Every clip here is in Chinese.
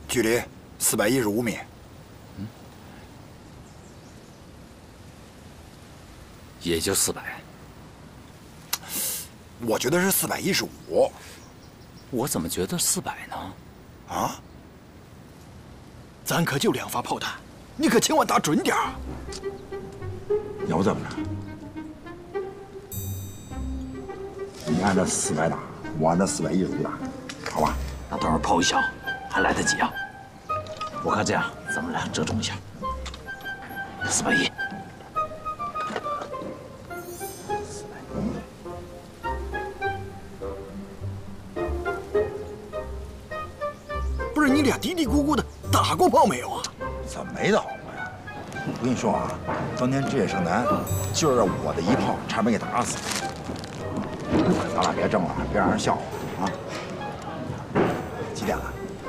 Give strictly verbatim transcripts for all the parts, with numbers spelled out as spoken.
距离四百一十五米。 嗯，也就四百。 我觉得是四百一十五。 我怎么觉得四百呢？ 啊？ 咱可就两发炮弹，你可千万打准点儿。 要这么着，你按照四百打，我按照四百一十五打，好吧？ 那等会儿炮一响，还来得及啊！我看这样，咱们俩折中一下，四百一。 不是你俩嘀嘀咕咕的打过炮没有啊？ 怎么没打过呀？我跟你说啊，当年职业生男就是我的一炮，差点没给打死。咱俩别争了，别让人笑话啊！几点了？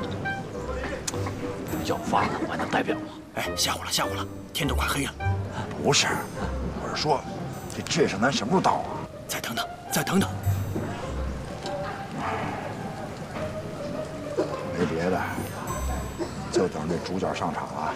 要发呢，我还能代表吗？ 哎，下午了，下午了，天都快黑了。 不是，我是说，这职业生男什么时候到啊？ 再等等，再等等。 没别的，就等这主角上场了。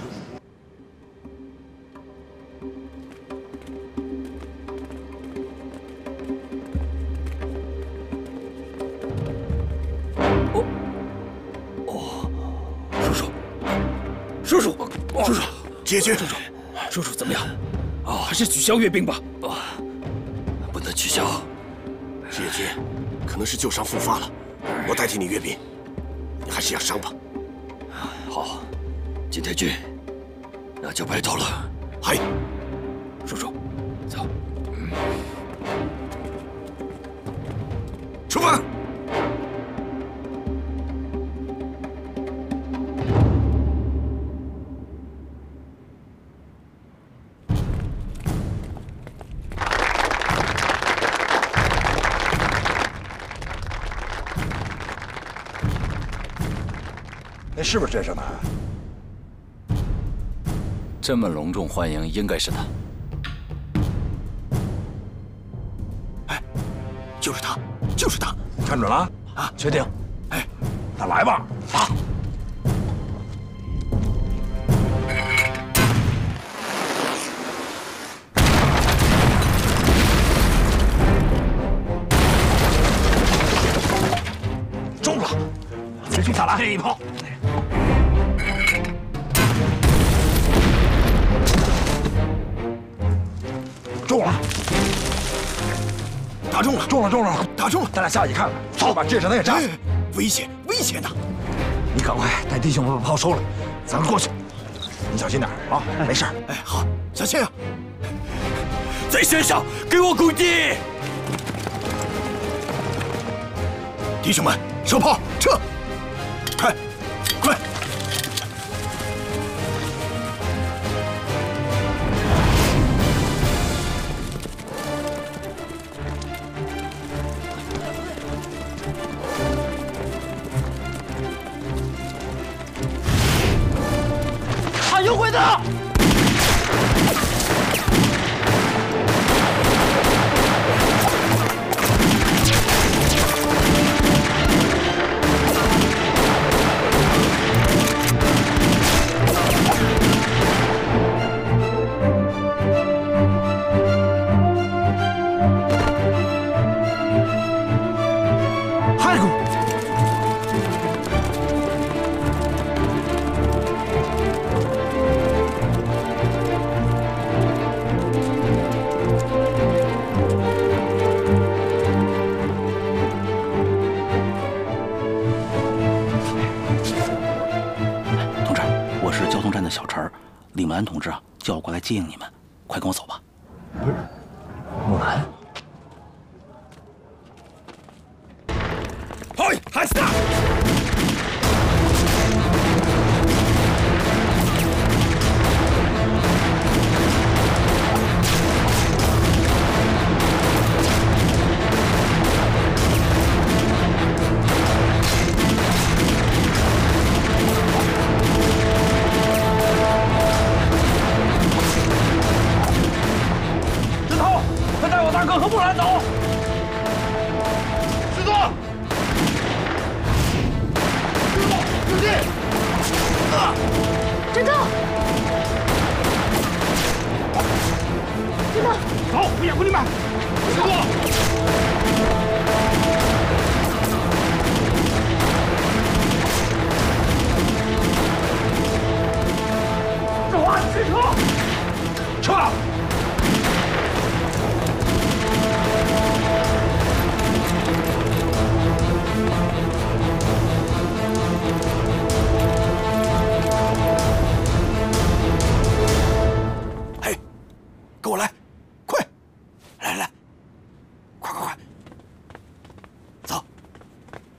叔叔，叔叔，姐姐，叔叔，叔叔怎么样？啊，还是取消阅兵吧。 啊，不能取消。姐姐，可能是旧伤复发了，我代替你阅兵，你还是养伤吧。 好，金太君，那就白头了。 嗨， 叔叔，走。嗯， 出发。 那是不是职业生男？ 这么隆重欢迎，应该是他。 哎，就是他，就是他， 看准了啊？ 确定？ 哎， 那来吧，啊！ 中了，再去再来一炮。 中了， 打中了， 中了，中了， 打中了！ 咱俩下去看看，走，把职业生男给炸死。 危险，危险呐！ 你赶快带弟兄们把炮收了，咱们过去。 你小心点啊，没事。 哎，好，小心啊！ 在山上给我攻击！ 弟兄们，收炮，撤！快，快！ 他有鬼子！ 海姑， 同志，我是交通站的小陈儿，李木兰同志啊，叫我过来接应你们，快跟我走吧。 不是，木兰。 嗨，还是他！ 石头，快带我大哥和木兰走。师座。 好，我掩护你们。师傅。